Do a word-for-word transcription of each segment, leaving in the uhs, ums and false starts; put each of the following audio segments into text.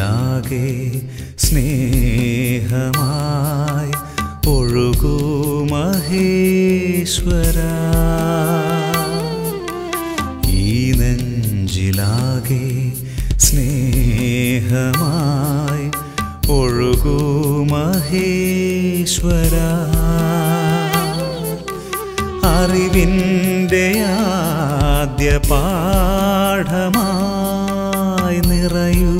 നെഞ്ചിലാകെ സ്നേഹമായി ഒഴുകൂ മഹേശ്വരാ. ഈ നെഞ്ചിലാകെ സ്നേഹമായി ഒഴുകൂ മഹേശ്വരാ. അറിവിൻ്റെ ആദ്യ പാഠമായി നിറയൂ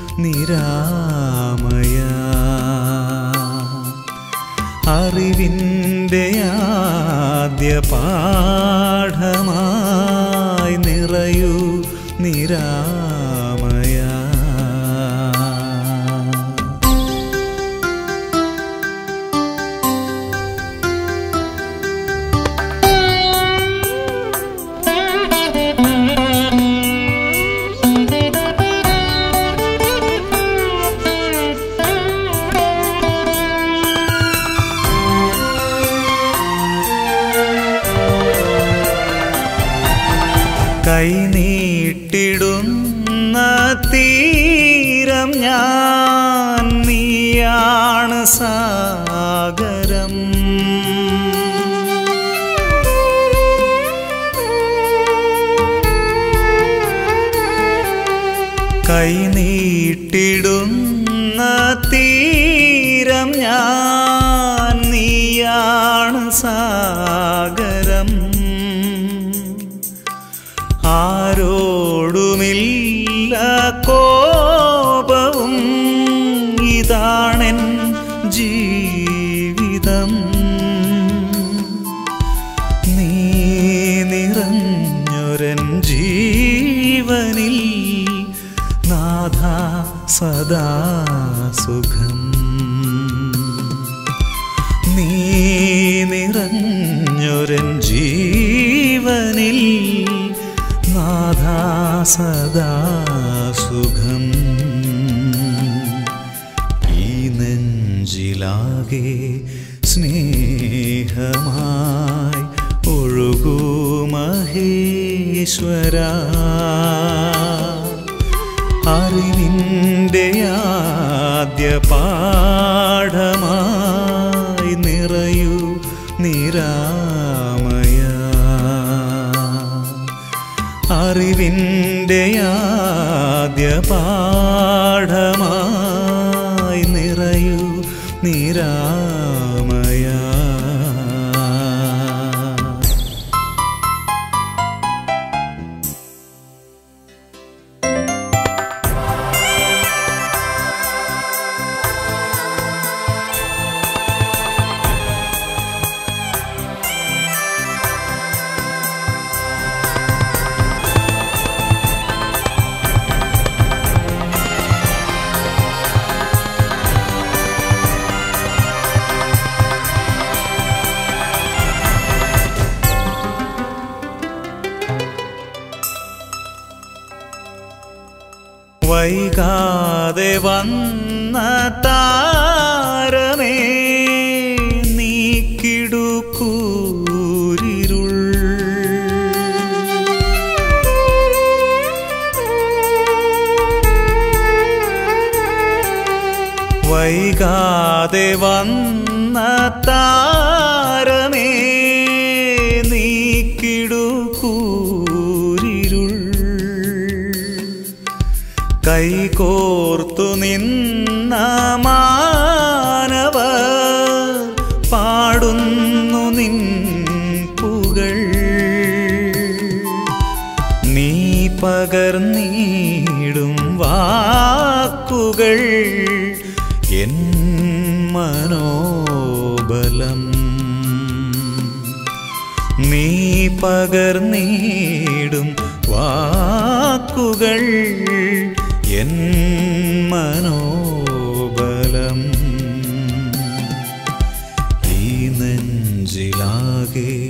നിരാമയ. അറിവിൻ്റെ ആദ്യ പാഠമായി നിറയൂ നിരാമയ. കൈനീട്ടിടുന്ന തീരം ഞാൻ, നീയാണ് സാഗരം. കൈനീട്ടിടുന്ന തീരം ഞാൻ, നീയാണ് സാഗരം. ആരോടുമില്ല കോപവും, ഇതാണെൻ ജീവിതം. നീ നിറഞ്ഞൊരൻ ജീവനിൽ നാഥ സദാ സുഖം. നീ നിറഞ്ഞൊരൻ ജീവനിൽ നാഥ സദാ സുഖം. ഈ നെഞ്ചിലാകെ സ്നേഹമായി ഒഴുകൂ മഹേശ്വരാ. അറിവിൻ്റെ ആദ്യ പാഠമായി നിറയൂ നിരാമയ. അറിവിൻ്റെ ആദ്യ പാഠമായി നിറയൂ നിരാമയ. വൈകാതെ വന്ന താരമേ, നീക്കിടുക്കൂരിരുൾ. വൈകാതെ വന്ന താരമേ, നീക്കിടുക്കൂരിരുൾ. കൈകോർത്തു നിന്ന മാനവർ പാടുന്നു നിൻ പുകൾ. നീ പകർന്നിടും വാക്കുകൾ എൻ മനോബലം. നീ പകർന്നിടും വാക്കുകൾ എൻ മനോബലം. ഈ നെഞ്ചിലാകെ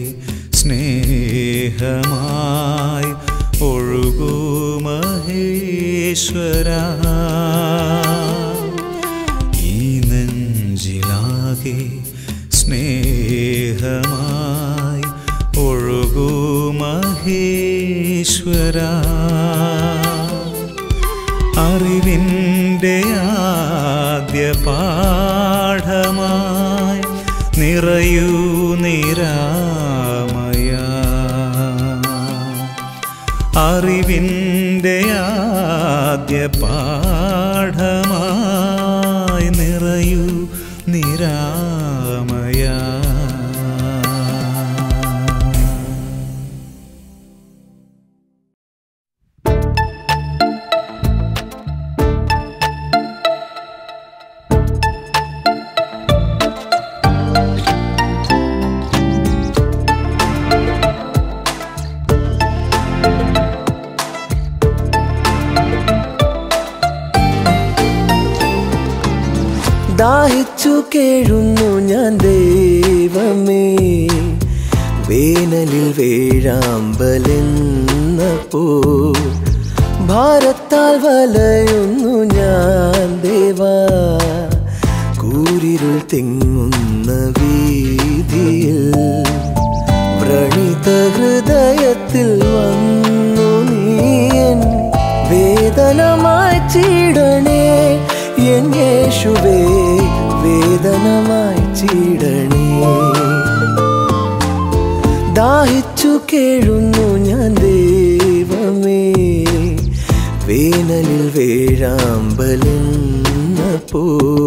സ്നേഹമായി ഒഴുകൂ മഹേശ്വരാ. ഈ നെഞ്ചിലാകെ സ്നേഹമായി ഒഴുകൂ മഹേശ്വരാ. അറിവിൻ്റെ ആദ്യ പാഠമായി നിറയൂ നിരാമയ. അറിവിൻ്റെ ആദ്യ പാഠമായി നിറയൂ നിരാമയ. ദാഹിച്ചു കേഴുന്നു ഞാൻ ദൈവമേ, വേനലിൽ വേഴാമ്പലെന്നപ്പോ ഭാരത്താൽ വലയുന്നു ഞാൻ ദേവാ. കൂരിരുൾ തിങ്ങുന്ന വീതിയിൽ വ്രണിത ഹൃദയത്തിൽ വന്നു നീയൻ വേദനമായി ചീടണേ എൻ യേശുവേ, വേദനമായി ചീടണേ. ദാഹിച്ചു കേഴുന്നു ഞാൻ ദൈവമേ, വേനലിൽ വേഴാമ്പലെന്നപ്പോ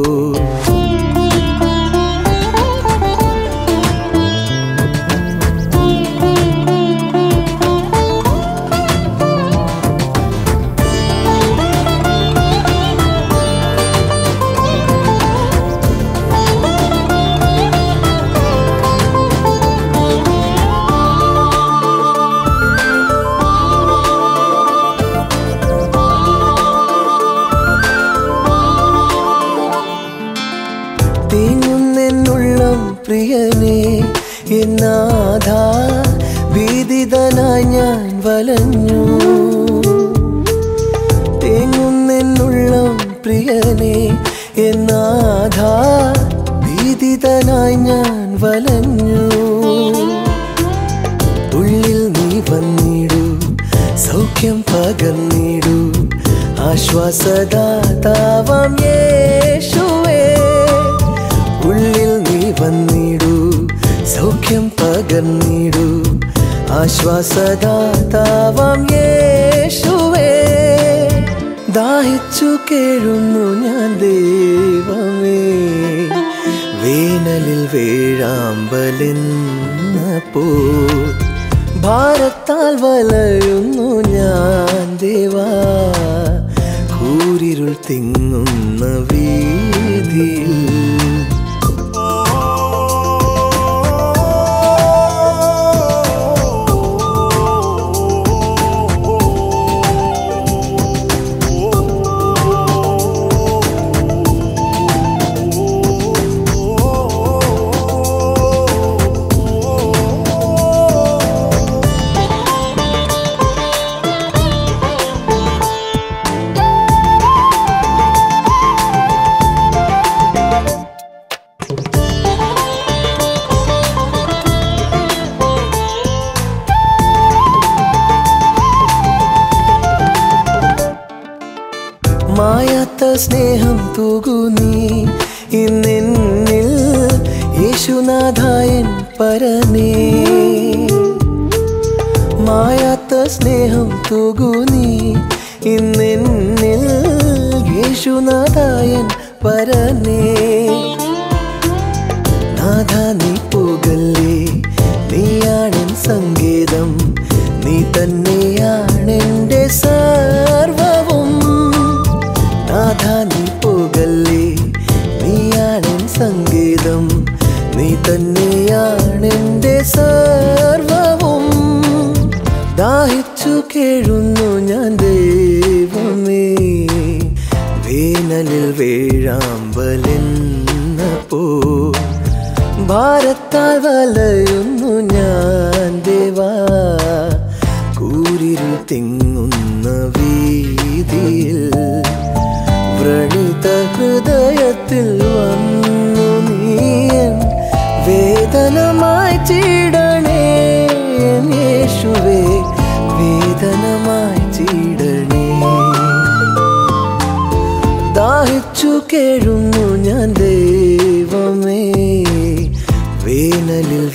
പ്രിയനേ എന്നാഥ, ഭീതിതനായി ഞാൻ വലഞ്ഞു. തേങ്ങുന്നെന്നുള്ളം പ്രിയനേ എന്നാഥ, ഭീതിതനായി ഞാൻ വലഞ്ഞു. ഉള്ളിൽ നീ വന്നിടൂ, സൗഖ്യം പകർന്നിടൂ, ആശ്വാസദാതാവാം യേശുവേ. ഉള്ളിൽ നീ വന്നിടൂ, സൗഖ്യം പകർന്നിടൂ, ആശ്വാസദാതാവാം യേശുവേ. ദാഹിച്ചു കേഴുന്നു ഞാൻ ദൈവമേ, വേനലിൽ വേഴാമ്പലെന്നപ്പോ ഭാരത്താൽ വലയുന്നു ഞാൻ ദേവാ. കൂരിരുൾ തിങ്ങുന്ന വീതിയിൽ മായാത്ത സ്നേഹം തൂകൂ നീ ഇന്നെന്നിൽ, യേശുനാഥായൻ പരനേ. മായാത്ത സ്നേഹം തൂകൂ നീ ഇന്നെന്നിൽ, യേശുനാഥായൻ പരനേ. നാഥ നീ പോകല്ലേ, നീയാണെൻ സങ്കേതം, നീ തന്നെയാണെൻ്റെ സർവവും. നാഥ നീ പോകല്ലേ, നീയാണെൻ സംഗീതം, നീ തന്നെയാണെൻ്റെ സർവവും. ദാഹിച്ചു കേഴുന്നു ഞാൻ ദൈവമേ, വേനലിൽ വേഴാമ്പലെന്നപ്പോ ഭാരത്താൽ വലയുന്നു ഞാൻ ദേവാ. കൂരിരുൾ തിങ്ങുന്ന വീതിയിൽ വ്രണിത ഹൃദയത്തിൽ വന്നു നീയൻ വേദനമായി ചീടണേ എൻ യേശുവേ, വേദനമായി ചീടണേ. ദാഹിച്ചു കേഴുന്നു ഞാൻ ദൈവമേ, വേനലിൽ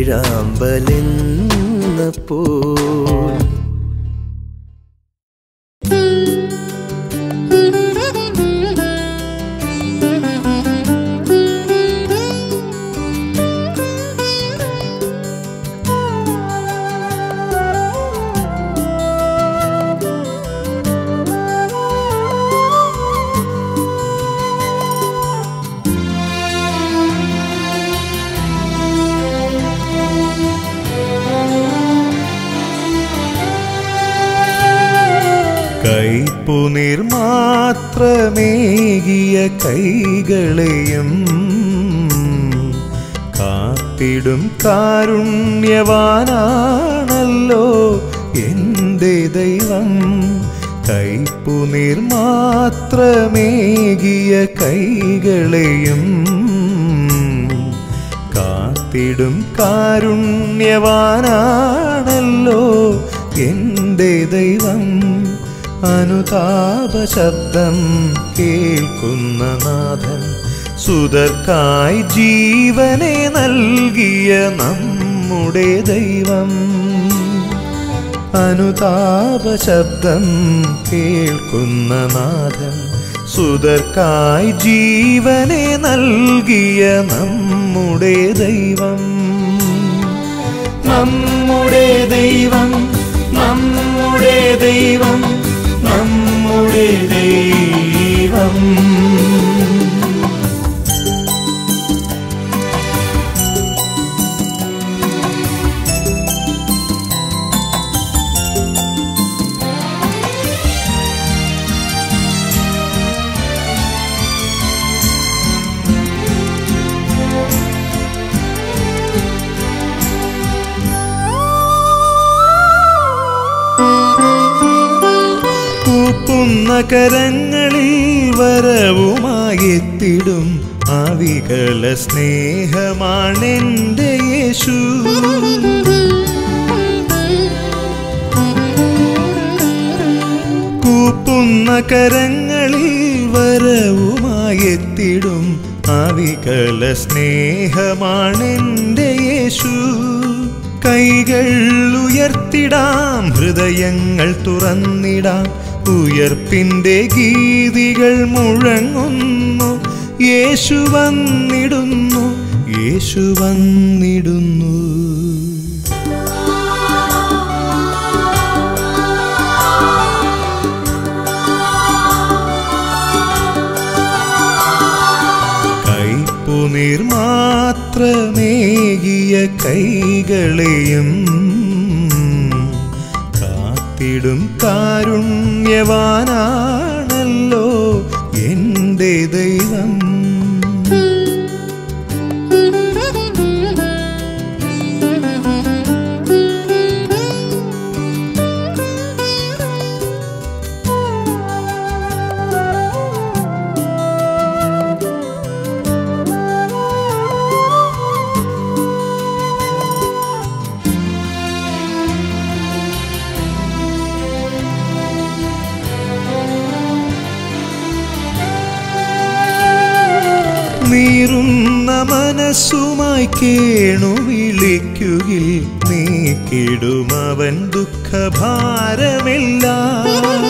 വേഴാമ്പലെന്നപ്പോൾ. കൈപ്പുനീർ മാത്രമേകിയ കൈകളെയും കാത്തിടും കാരുണ്യവാനാണല്ലോ എൻ്റെ ദൈവം. കൈപ്പുനീർ മാത്രമേകിയ കൈകളെയും കാത്തിടും കാരുണ്യവാനാണല്ലോ എൻ്റെ ദൈവം. അനുതാപ ശബ്ദം കേൾക്കുന്ന നാഥൻ, സുതർക്കായി ജീവനെ നൽകിയ നമ്മുടെ ദൈവം. അനുതാപ ശബ്ദം കേൾക്കുന്ന നാഥൻ, സുതർക്കായി ജീവനെ നൽകിയ നമ്മുടെ ദൈവം. നമ്മുടെ ദൈവം, നമ്മുടെ ദൈവം, നമ്മുടെ ദൈവം. കരങ്ങളിൽ വരവുമായെത്തിടും അവികല സ്നേഹമാണെൻ്റെ യേശു. കൂപ്പുന്ന കരങ്ങളിൽ വരവുമായെത്തിടും അവികല സ്നേഹമാണെൻ്റെ യേശു. കൈകൾ ഉയർത്തിടാം, ഹൃദയങ്ങൾ തുറന്നിടാം, ഉയർപ്പിൻ്റെ ഗീതികൾ മുഴങ്ങുന്നു. യേശു വന്നിടുന്നു, യേശു വന്നിടുന്നു. കൈപ്പുനീർ മാത്രമേകിയ കൈകളെയും ിടും കാരുണ്യവാനാണല്ലോ എൻ്റെ ദൈവം. നീറുന്ന മനസ്സുമായി കേണു വിളിക്കുകിൽ നീക്കിടുമവൻ ദുഃഖഭാരമെല്ലാം.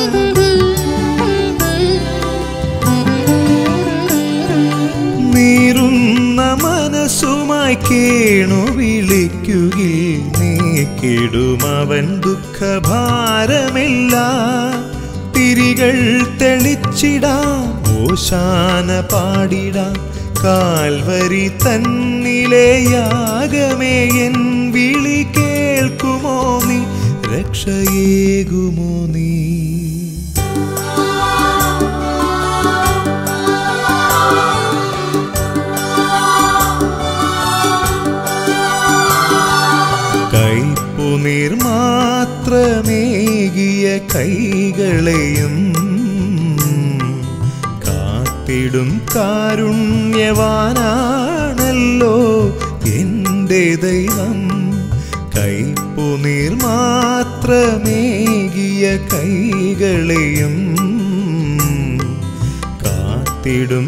നീറുന്ന മനസ്സുമായി കേണു വിളിക്കുകിൽ നീക്കിടുമവൻ ദുഃഖഭാരമെല്ലാം. തിരികൾ തെളിച്ചിടാം, ഓശാന പാടിടാം, കാൽവരി തന്നിലെ യാഗമേ എൻ വിളി കേൾക്കുമോ നീ, രക്ഷയേകുമോ നീ. കൈപ്പുനീർ മാത്രമേകിയ കൈകളെയും കാത്തിടും കാരുണ്യവാനാണല്ലോ എൻ്റെ ദൈവം. കൈപ്പുനീർ മാത്രമേകിയ കൈകളെയും കാത്തിടും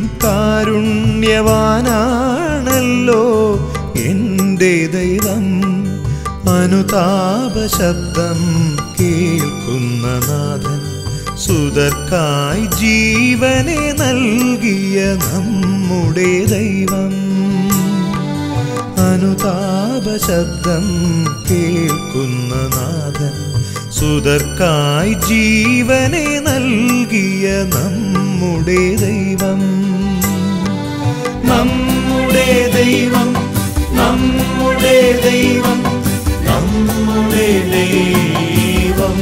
കാരുണ്യവാനാണല്ലോ എൻ്റെ ദൈവം. അനുതാപ ശബ്ദം കേൾക്കുന്ന നാഥൻ, സുതർക്കായി ജീവനെ നൽകിയ നമ്മുടെ ദൈവം. അനുതാപ ശബ്ദം കേൾക്കുന്ന നാഥൻ, സുതർക്കായി ജീവനെ നൽകിയ നമ്മുടെ ദൈവം. നമ്മുടെ ദൈവം, നമ്മുടെ ദൈവം, നമ്മുടെ ദൈവം,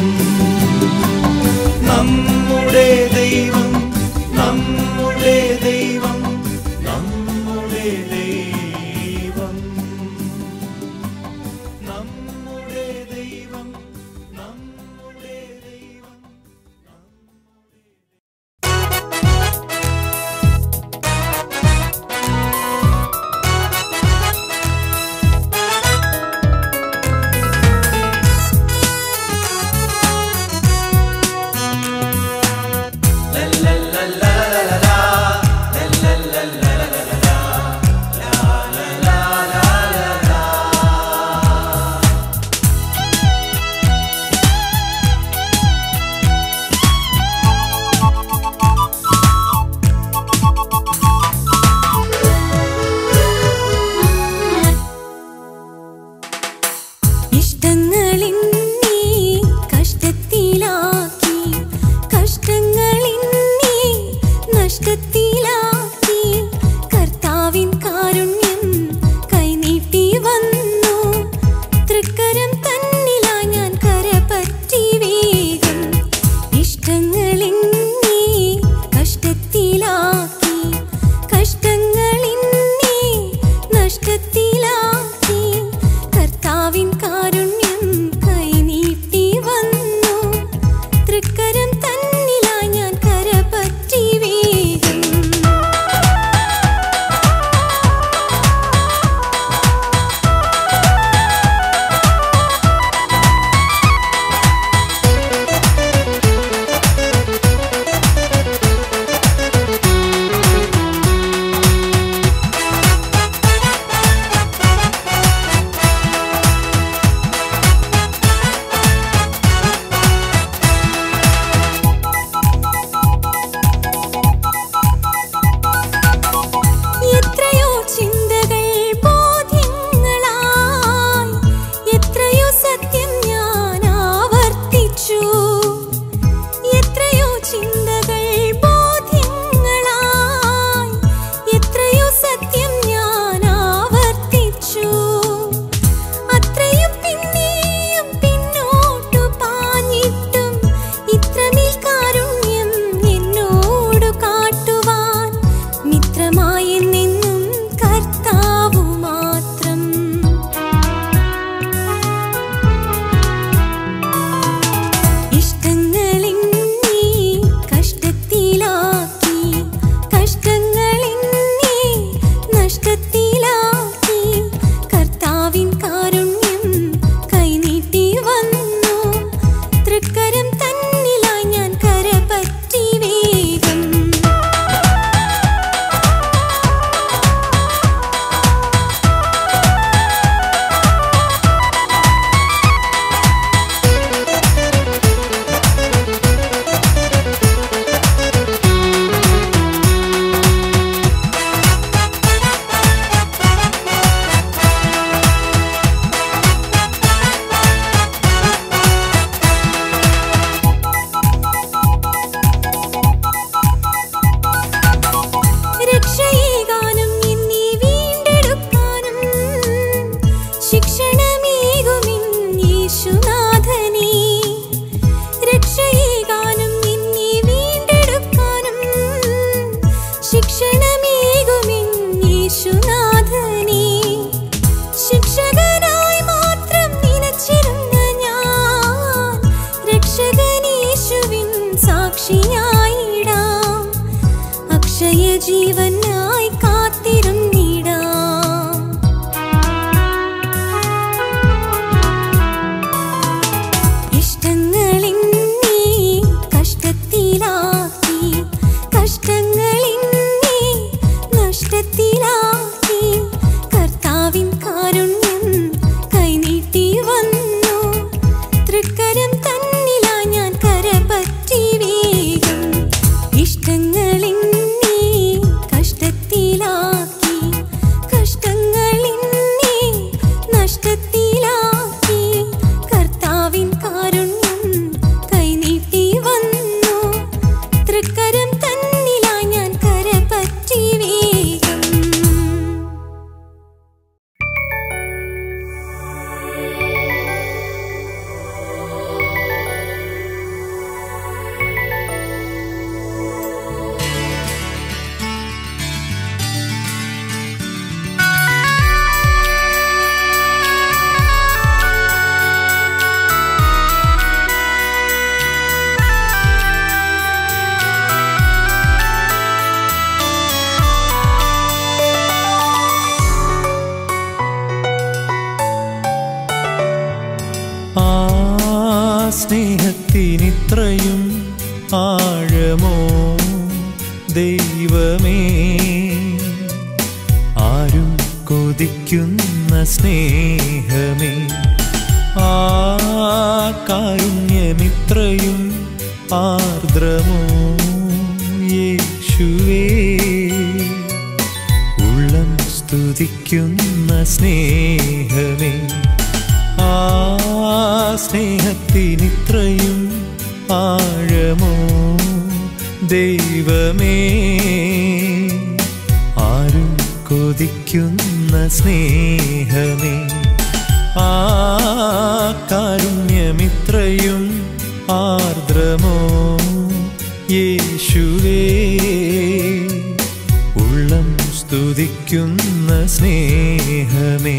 നമ്മുടെ ദൈവം, നമ്മുടെ ദൈവം, നമ്മുടെ ദൈവം, നമ്മുടെ ദൈവം, നമ്മുടെ ദൈവം. ജീവനായി കാത്തിരുന്നിടാം. ഇഷ്ടങ്ങളെന്നെ കഷ്ടത്തിലാക്കി, കഷ്ടങ്ങളെ തൃക്കരം തന്നിലായി ഞാൻ കരപറ്റി വേഗം. സ്നേഹത്തിനിത്രയും ആഴമോ ദൈവമേ, ആരും കൊതിക്കുന്ന സ്നേഹമേ, ആ കാരുണ്യമിത്രയും ആർദ്രമോ യേശുവേ, ഉള്ളം സ്തുതിക്കുന്ന സ്നേഹമേ, ആ സ്നേഹത്തിനിത്രയും ആഴമോ ദൈവമേ, ആരും കൊതിക്കുന്ന സ്നേഹമേ, ആ കാരുണ്യമിത്രയും ആർദ്രമോ യേശുവേ, ഉള്ളം സ്തുതിക്കുന്ന സ്നേഹമേ.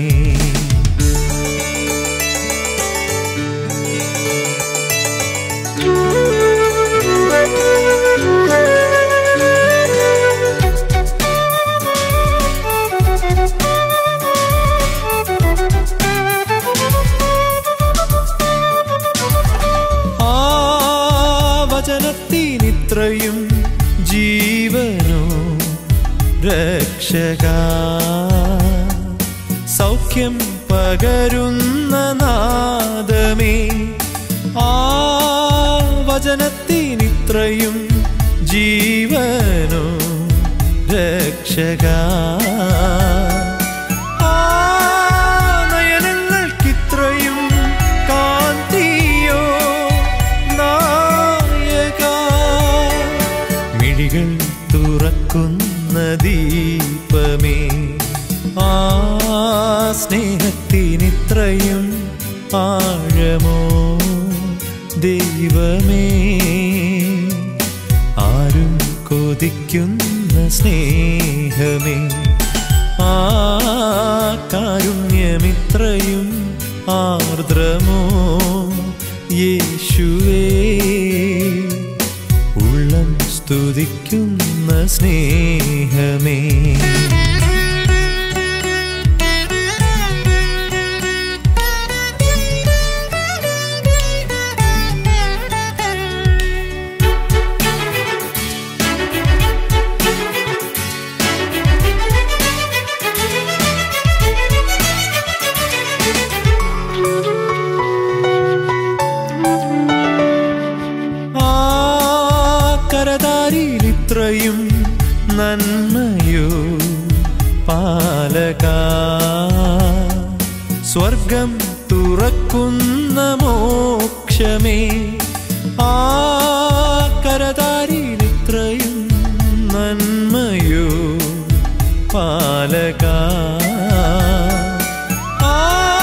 വചനത്തിനിത്രയും ജീവനോ രക്ഷകാ, സൗഖ്യം പകരുന്ന നാദമേ, ആ വചനത്തിനിത്രയും ജീവനോ രക്ഷകാ, ആ നയനങ്ങൾക്കിത്രയും കാന്തിയോ നായക, മിഴികൾ തുറക്കുന്ന ദീപമേ, ആ സ്നേഹത്തിനിത്രയും ആഴമോ ദൈവമേ, ആരും കൊതിക്കുന്ന സ്നേഹമേ, ആ കാരുണ്യമിത്രയും ആർദ്രമോ യേശുവേ, ഉള്ളം സ്തുതിക്കുന്ന സ്നേഹമേ. കരതാരിലിത്രയും നന്മയോ പാലക, സ്വർഗം തുറക്കുന്ന മോക്ഷമേ, ആ കരതാരിലിത്രയും നന്മയോ പാലക, ആ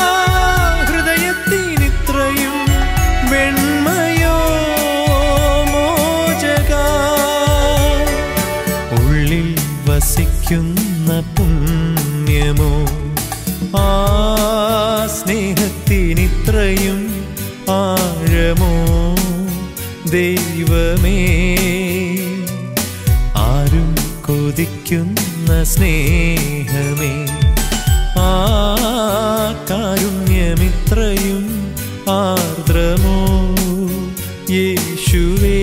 ഹൃദയത്തിനിത്രയും വെണ്മയോ മോചക, ഉള്ളിൽ വസിക്കുന്ന പുണ്യമോ, ആ സ്നേഹത്തിനിത്രയും ആഴമോ ദൈവമേ, ആരും കൊതിക്കുന്ന സ്നേഹമേ, ആ കാരുണ്യമിത്രയും ആർദ്രമോ യേശുവേ,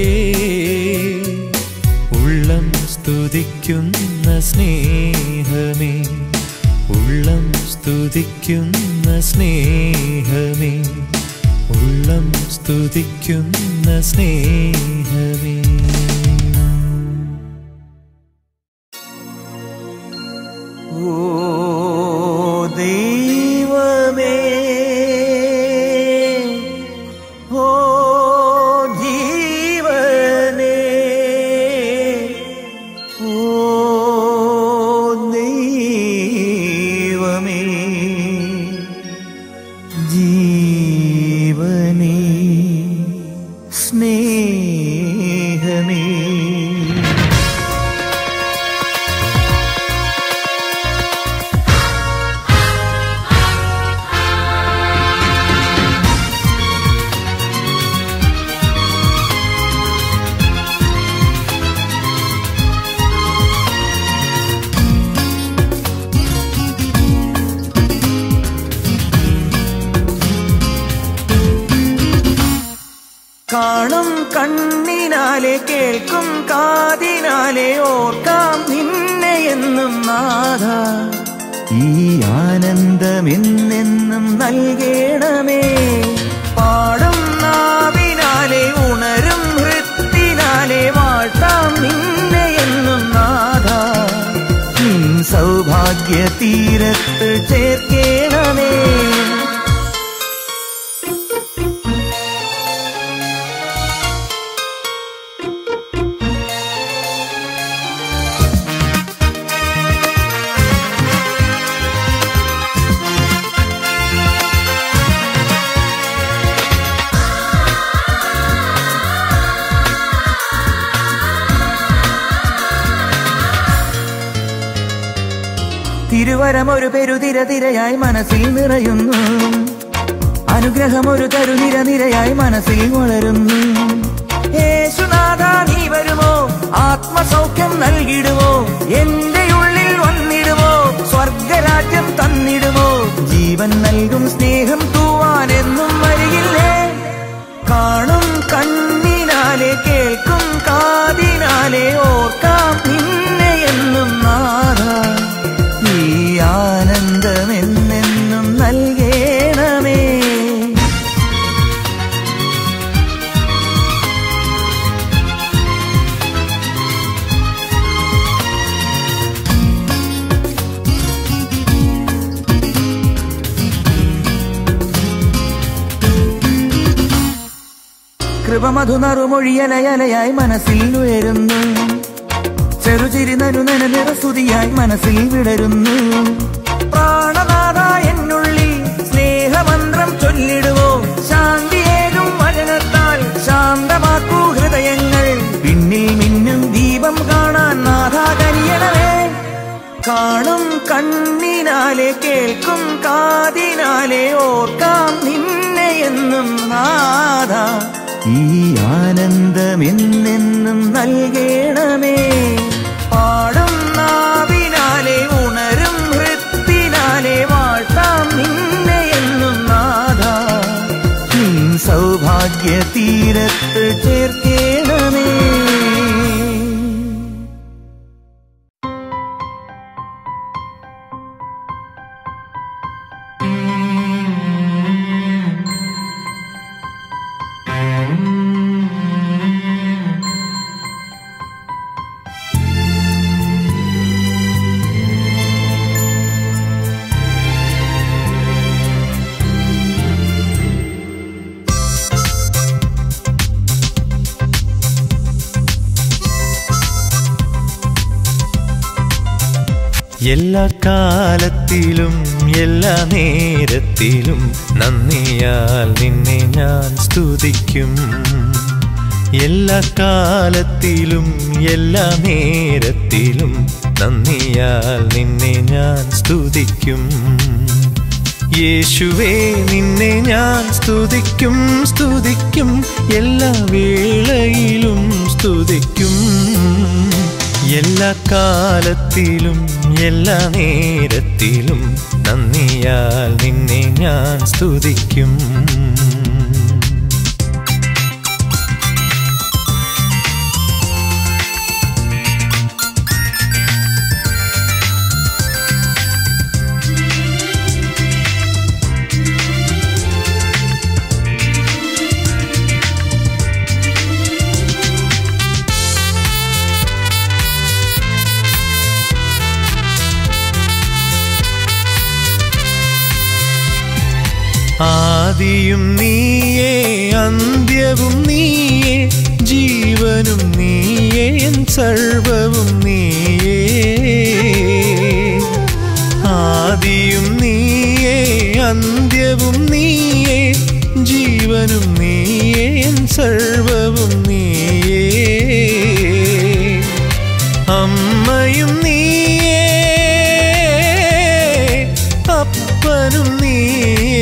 ഉള്ളം സ്തുതിക്കുന്ന സ്നേഹമേ, ഉള്ളം സ്തുതിക്കുന്ന സ്നേഹമേ, ഉള്ളം സ്തുതിക്കുന്ന സ്നേഹമേ. ഓ ദൈവമേ, ഓ ജീവനേ, കണ്ണിനാലെ കേൾക്കും കാതിനാലെ ഓർക്കാം നിന്നെ എന്നും നാഥ. ഈ ആനന്ദം എന്നെന്നും നൽകണമേ. പാടും നാവിനാലെ ഉണരും ഹൃത്തിനാലെ വാഴ്ത്താം നിന്നെ എന്നും നാഥ. നിൻ സൗഭാഗ്യ തീരത്ത് ചേർക്കണമേ. തിരുവരമൊരു പെരുതിര തിരയായി മനസ്സിൽ നിറയുന്നു. അനുഗ്രഹമൊരു തരുനിര നിരയായി മനസ്സിൽ വളരുന്നു. യേശുനാഥ നീ വരുമോ? ആത്മസൗഖ്യം നൽകിടുമോ? എന്റെ ഉള്ളിൽ വന്നിടുമോ? സ്വർഗരാജ്യം തന്നിടുമോ? ജീവൻ നൽകും സ്നേഹം തൂവാൻ എന്നും വരികില്ലേ? കാണും കണ്ണിനാലെ കേൾക്കും കാതിനാലെ ഓർക്കാം നിന്നെ എന്നും നാഥ. ഈ ആനന്ദം എന്നെന്നും നൽകണമേ. കൃപമധുനറുമൊഴിയലയലയായി മനസ്സിൽ ഉയരുന്നു. ചെറുചിരി നരുനന നിറസുതിയായി മനസ്സിൽ വിടരുന്നു. പ്രാണനാഥ എന്നുള്ളിൽ സ്നേഹമന്ത്രം ചൊല്ലിടുവോ? ശാന്തിയേകും വചനത്താൽ ശാന്തമാക്കൂ ഹൃദയങ്ങൾ. പിന്നിൽ മിന്നും ദീപം കാണാൻ നാഥ കനിയണമേ. കാണും കണ്ണിനാലെ കേൾക്കും കാതിനാലെ ഓർക്കാം നിന്നെ എന്നും നാഥ. ഈ ആനന്ദം എന്നെന്നും നൽകണമേ. പാടും നാവിനാലെ ഉണരും ഹൃത്തിനാലെ വാഴ്ത്താം നിന്നെ എന്നും നാഥ. നിൻ സൗഭാഗ്യ തീരത്ത് ചേർക്കണമേ. എല്ലാ കാലത്തിലും എല്ലാ നേരത്തിലും നന്ദിയാൽ നിന്നെ ഞാൻ സ്തുതിക്കും. എല്ലാ കാലത്തിലും എല്ലാ നേരത്തിലും നന്ദിയാൽ നിന്നെ ഞാൻ സ്തുതിക്കും. യേശുവേ നിന്നെ ഞാൻ സ്തുതിക്കും സ്തുതിക്കും എല്ലാ വേളയിലും സ്തുതിക്കും. എല്ലാ കാലത്തിലും എല്ലാ നേരത്തിലും നന്ദിയാൽ നിന്നെ ഞാൻ സ്തുതിക്കും. ആദിയും നീയേ അന്ത്യവും നീയേ ജീവനും നീയേ എൻ സർവവും നീയേ. ആദിയും നീയേ അന്ത്യവും നീയേ ജീവനും നീയേ എൻ സർവവും നീയേ. അമ്മയും നീയേ അപ്പനും നീയേ.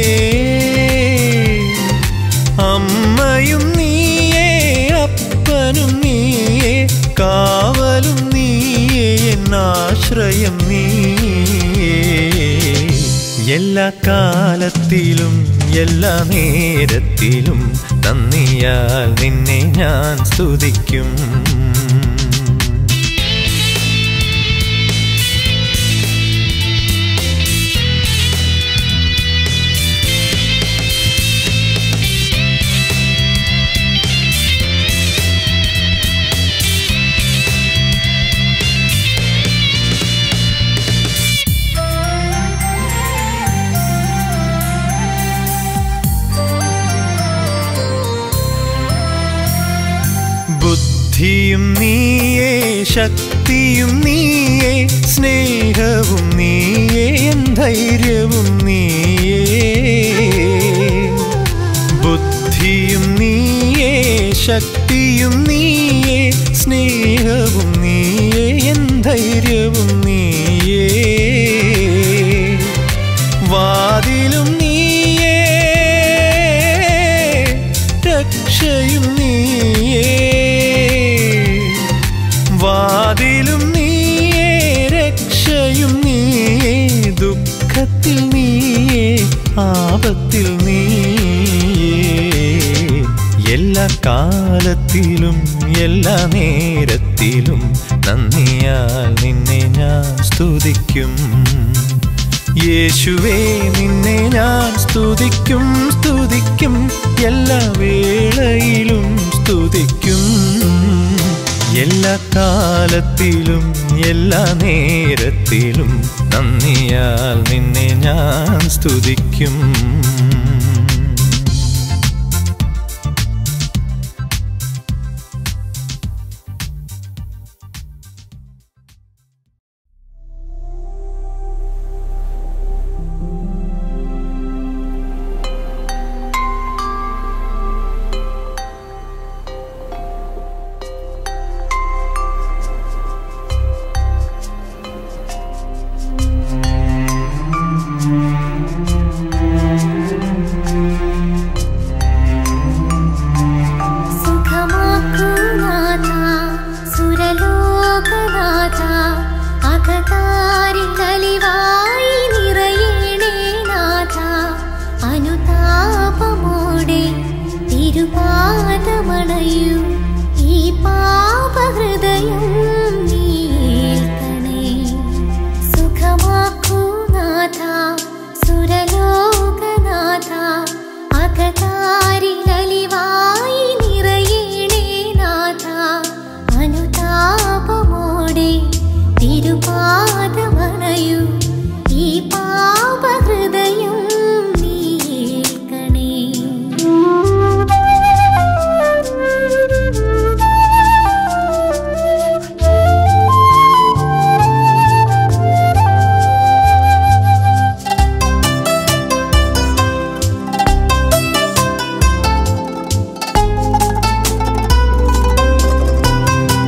അമ്മയും നീയേ അപ്പനും നീയേ കാവലും നീയേ എന്നാശ്രയം നീയേ. എല്ലാ കാലത്തിലും എല്ലാ നേരത്തിലും നന്ദിയാൽ നിന്നെ ഞാൻ സ്തുതിക്കും. ബുദ്ധിയും നീയേ, ശക്തിയും നീയേ, സ്നേഹവും നീയേ, ധൈര്യവും നീയേ. ബുദ്ധിയും നീയേ, ശക്തിയും നീയേ, സ്നേഹവും നീയേ, ധൈര്യവും നീയേ. വാതിലും നീയേ, രക്ഷയും നീയേ. വാതിലും നീയേ, രക്ഷയും നീയേ, ദുഃഖത്തിൽ നീയേ, ആപത്തിൽ നീയേ. എല്ലാ കാലത്തിലും എല്ലാ നേരത്തിലും നന്ദിയാൽ നിന്നെ ഞാൻ സ്തുതിക്കും. യേശുവേ നിന്നെ ഞാൻ സ്തുതിക്കും, സ്തുതിക്കും, എല്ലാ വേളയിലും സ്തുതിക്കും. എല്ലാ കാലത്തിലും എല്ലാ നേരത്തിലും നന്ദിയാൽ നിന്നെ ഞാൻ സ്തുതിക്കും.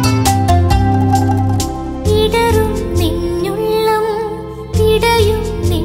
ഇടറും നിന്നുള്ളം, ഇടയും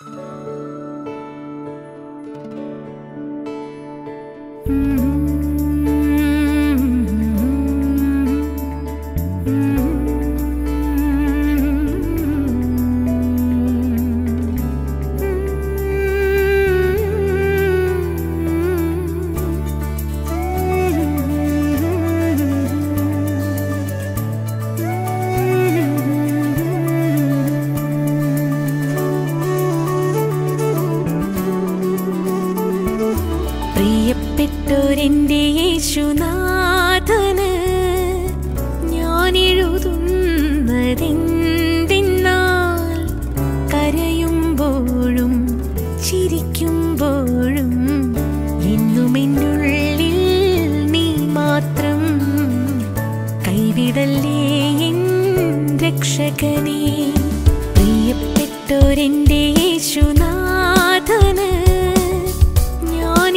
പ്രിയപ്പെട്ടോരെന്റെ യേശുനാഥന് ഞാൻ എഴുതുന്നതെന്തെന്നാൽ കരയുമ്പോഴും ചിരിക്കുമ്പോഴും എന്നും എന്നുള്ളിൽ നീ മാത്രം കൈവിടല്ലേ എൻ രക്ഷകനേ. പ്രിയപ്പെട്ടോരെന്റെ യേശുനാഥന് ഞാൻ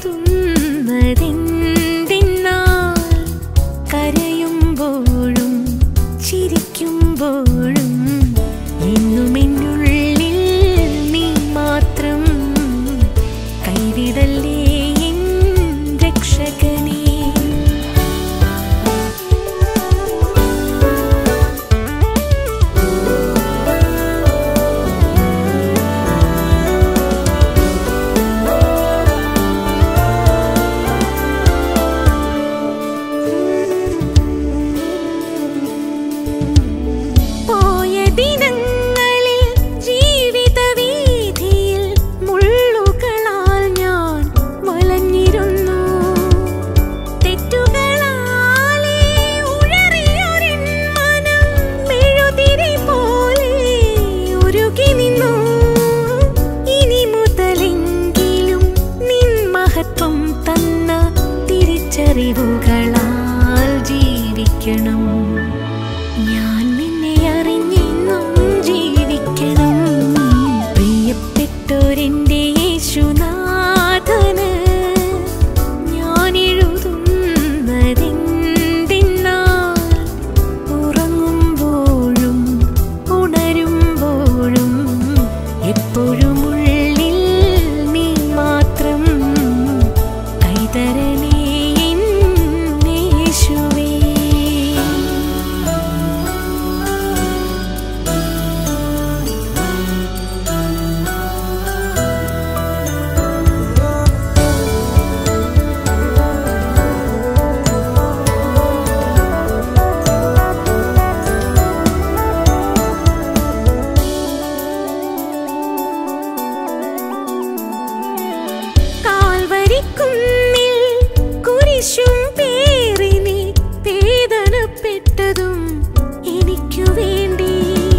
എഴുതുന്നതെന്തെന്നാൽ കരയുമ്പോഴും ചിരിക്കുമ്പോഴും എന്നും എന്നുള്ളിൽ നീ മാത്രം കൈവിടല്ലേ എൻ രക്ഷകനേ. അറിവുകളാൽ ജീവിക്കണം, ഞാൻ നിന്നെ അറിഞ്ഞെന്നും ജീവിക്കണം. പ്രിയപ്പെട്ടോരെന്റെ യേശുനാഥന് ഞാൻ എഴുതുന്നതെന്തെന്നാൽ ഉറങ്ങുമ്പോഴും ഉണരുമ്പോഴും എപ്പോഴും ഉള്ളിൽ നീ മാത്രം കൈതരണേ. കുരിശും പേറിനി വേദനപ്പെട്ടതും എനിക്കു വേണ്ടി,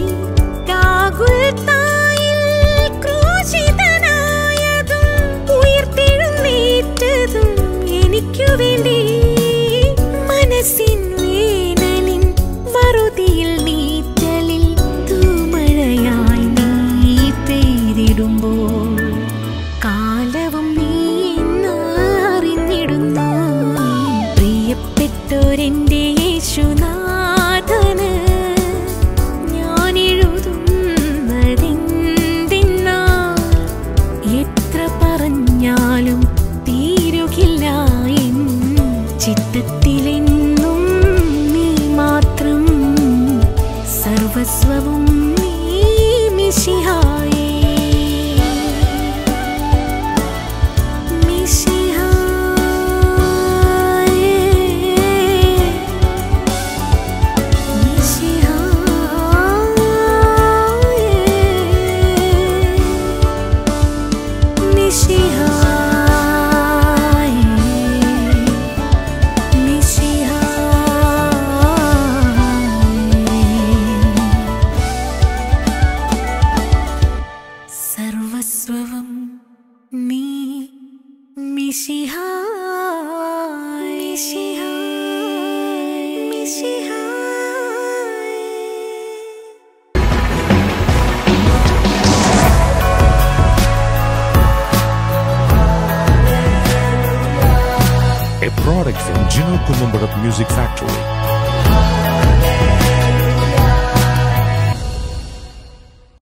ഗാഗുൽത്തായിൽ ക്രൂശിതനായതും ഉയർത്തെഴുന്നേറ്റതും എനിക്കു വേണ്ടി, മനസ്സിൻ വേനലിൻ വറുതിയിൽ നീറ്റലിൽ തൂമഴയായി നീ പെയ്തിടുമ്പോൾ കാലവും നീ അറിഞ്ഞിടുന്നു. പ്രിയപ്പെട്ടോരെന്റെ യേശുനാഥന് ഞാൻ എഴുതുന്നതെന്തെന്നാൽ എത്ര പറഞ്ഞാലും തീരുകില്ല എൻ ചിത്തത്തിലെന്നും നീ മാത്രം, സർവസ്വവും നീ മിശിഹായേ. സർവസ്വം നീ Mishiha, Mishiha, Mishiha. A product from Gino Columbarat Music Factory.